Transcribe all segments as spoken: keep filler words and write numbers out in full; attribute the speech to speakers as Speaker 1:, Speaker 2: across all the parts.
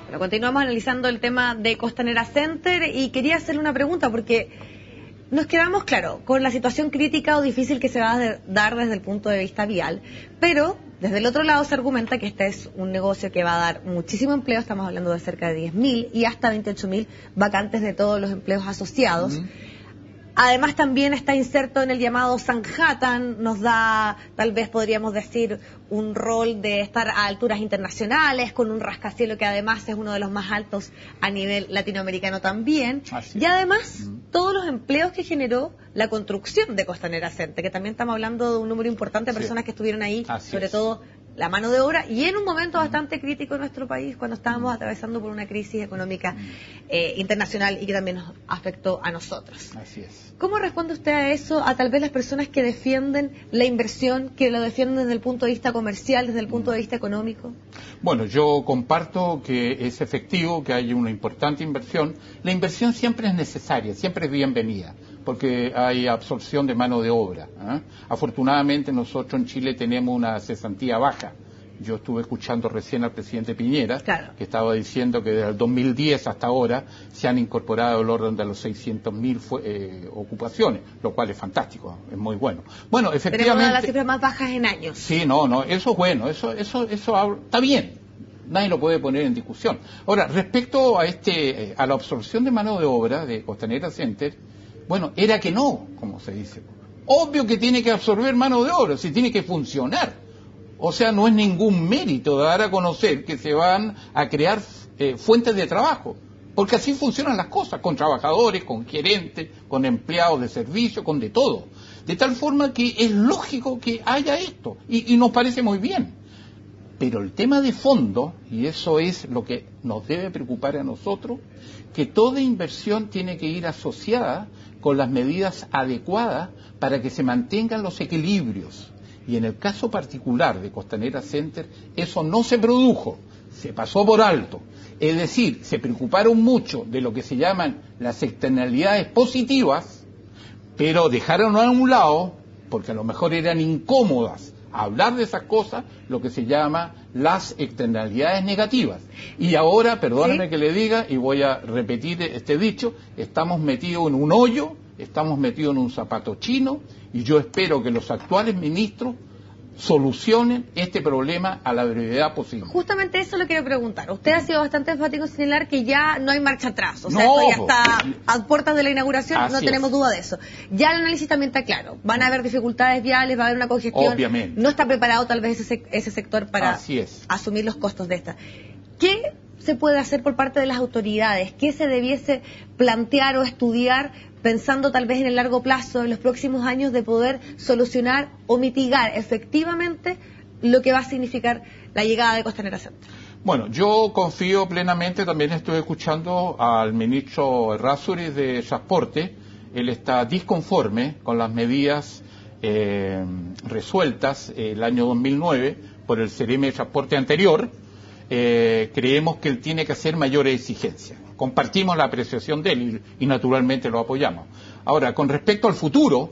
Speaker 1: Bueno, continuamos analizando el tema de Costanera Center y quería hacerle una pregunta porque nos quedamos, claro, con la situación crítica o difícil que se va a dar desde el punto de vista vial, pero desde el otro lado se argumenta que este es un negocio que va a dar muchísimo empleo, estamos hablando de cerca de diez mil y hasta veintiocho mil vacantes de todos los empleos asociados. Uh-huh. Además también está inserto en el llamado Sanhattan, nos da, tal vez podríamos decir, un rol de estar a alturas internacionales, con un rascacielos que además es uno de los más altos a nivel latinoamericano también. Así y además, es. todos los empleos que generó la construcción de Costanera Center, que también estamos hablando de un número importante de personas sí. que estuvieron ahí, Así sobre es. todo la mano de obra, y en un momento bastante crítico en nuestro país, cuando estábamos atravesando por una crisis económica eh, internacional y que también nos afectó a nosotros.
Speaker 2: Así es.
Speaker 1: ¿Cómo responde usted a eso, a tal vez las personas que defienden la inversión, que lo defienden desde el punto de vista comercial, desde el punto de vista económico?
Speaker 2: Bueno, yo comparto que es efectivo, que hay una importante inversión. La inversión siempre es necesaria, siempre es bienvenida, porque hay absorción de mano de obra, ¿eh? Afortunadamente nosotros en Chile tenemos una cesantía baja. Yo estuve escuchando recién al presidente Piñera, claro. que estaba diciendo que desde el dos mil diez hasta ahora se han incorporado el orden de los seiscientos mil eh, ocupaciones, lo cual es fantástico, es muy bueno. Bueno, efectivamente...
Speaker 1: Tenemos una de las cifras más bajas en años.
Speaker 2: Sí, no, no, eso es bueno, eso, eso, eso está bien. Nadie lo puede poner en discusión. Ahora, respecto a este, a la absorción de mano de obra de Costanera Center, bueno, era que no, como se dice. Obvio que tiene que absorber mano de obra, si tiene que funcionar. O sea, no es ningún mérito dar a conocer que se van a crear eh, fuentes de trabajo, porque así funcionan las cosas, con trabajadores, con gerentes, con empleados de servicio, con de todo. De tal forma que es lógico que haya esto, y, y nos parece muy bien. Pero el tema de fondo, y eso es lo que nos debe preocupar a nosotros, que toda inversión tiene que ir asociada con las medidas adecuadas para que se mantengan los equilibrios. Y en el caso particular de Costanera Center, eso no se produjo, se pasó por alto. Es decir, se preocuparon mucho de lo que se llaman las externalidades positivas, pero dejaron a un lado, porque a lo mejor eran incómodas hablar de esas cosas, lo que se llama las externalidades negativas. Y ahora, perdóneme ¿Sí? que le diga, y voy a repetir este dicho, estamos metidos en un hoyo, estamos metidos en un zapato chino, y yo espero que los actuales ministros solucionen este problema a la brevedad posible.
Speaker 1: Justamente eso le quiero preguntar. Usted ha sido bastante enfático en señalar que ya no hay marcha atrás. O sea,
Speaker 2: no,
Speaker 1: esto ya está a puertas de la inauguración, no tenemos
Speaker 2: es.
Speaker 1: duda de eso. Ya el análisis también está claro. Van a haber dificultades viales, va a haber una congestión.
Speaker 2: Obviamente.
Speaker 1: No está preparado tal vez ese, ese sector para
Speaker 2: Así es.
Speaker 1: asumir los costos de esta. ¿Qué se puede hacer por parte de las autoridades? ¿Qué se debiese plantear o estudiar pensando tal vez en el largo plazo, en los próximos años, de poder solucionar o mitigar efectivamente lo que va a significar la llegada de Costanera Center?
Speaker 2: Bueno, yo confío plenamente, también estoy escuchando al ministro Errázuriz de Transporte, él está disconforme con las medidas eh, resueltas el año dos mil nueve por el C E R E M de Transporte anterior. Eh, creemos que él tiene que hacer mayores exigencias. Compartimos la apreciación de él y, y naturalmente lo apoyamos. Ahora, con respecto al futuro,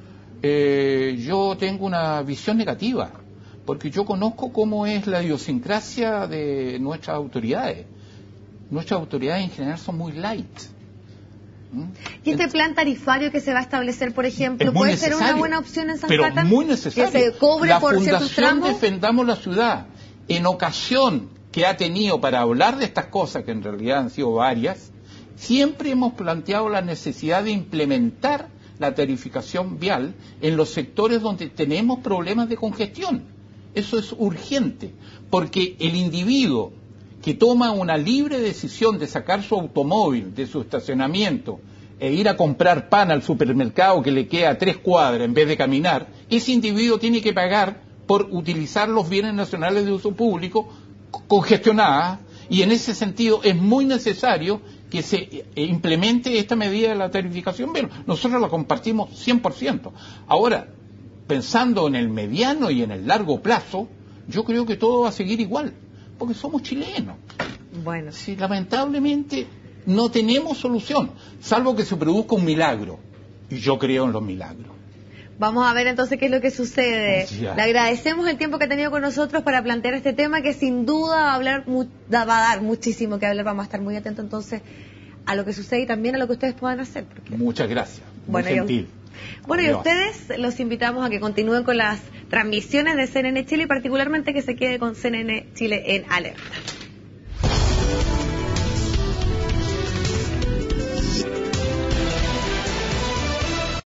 Speaker 2: eh, yo tengo una visión negativa, porque yo conozco cómo es la idiosincrasia de nuestras autoridades. Nuestras autoridades en general son muy light.
Speaker 1: ¿Mm? ¿Y este plan tarifario que se va a establecer, por ejemplo, puede ser una buena opción en Sanhattan?
Speaker 2: Pero muy necesario.
Speaker 1: Que se cobre
Speaker 2: la
Speaker 1: por ciertos tramos.
Speaker 2: Fundación Defendamos la Ciudad, en ocasión que ha tenido para hablar de estas cosas, que en realidad han sido varias, siempre hemos planteado la necesidad de implementar la tarificación vial en los sectores donde tenemos problemas de congestión. Eso es urgente, porque el individuo que toma una libre decisión de sacar su automóvil de su estacionamiento e ir a comprar pan al supermercado que le queda a tres cuadras en vez de caminar, ese individuo tiene que pagar por utilizar los bienes nacionales de uso público congestionadas, y en ese sentido es muy necesario que se implemente esta medida de la tarificación. Bueno, nosotros la compartimos cien por ciento. Ahora, pensando en el mediano y en el largo plazo, yo creo que todo va a seguir igual, porque somos chilenos.
Speaker 1: Bueno.
Speaker 2: Si lamentablemente no tenemos solución, salvo que se produzca un milagro, y yo creo en los milagros.
Speaker 1: Vamos a ver entonces qué es lo que sucede.
Speaker 2: Ya.
Speaker 1: Le agradecemos el tiempo que ha tenido con nosotros para plantear este tema que sin duda va a, hablar, va a dar muchísimo que hablar. Vamos a estar muy atentos entonces a lo que sucede y también a lo que ustedes puedan hacer. Porque...
Speaker 2: Muchas gracias. Muy
Speaker 1: bueno,
Speaker 2: gentil.
Speaker 1: Y, bueno,
Speaker 2: Adiós.
Speaker 1: y ustedes los invitamos a que continúen con las transmisiones de C N N Chile y particularmente que se quede con C N N Chile en alerta.